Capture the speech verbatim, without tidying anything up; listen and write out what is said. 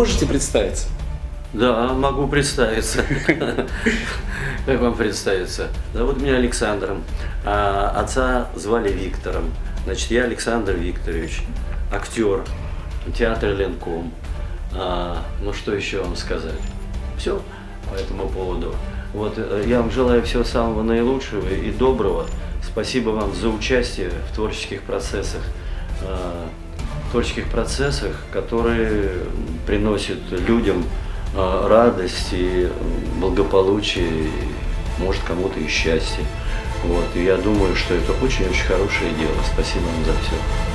можете представиться? Да, могу представиться. Как вам представиться? Зовут меня Александром, а отца звали Виктором. Значит, я Александр Викторович, актер, театр Ленком. А, ну что еще вам сказать? Все по этому поводу. Вот, я вам желаю всего самого наилучшего и доброго. Спасибо вам за участие в творческих процессах, а, творческих процессах, которые приносят людям радость и благополучие, и, может, кому-то и счастье. Вот. И я думаю, что это очень-очень хорошее дело. Спасибо вам за все.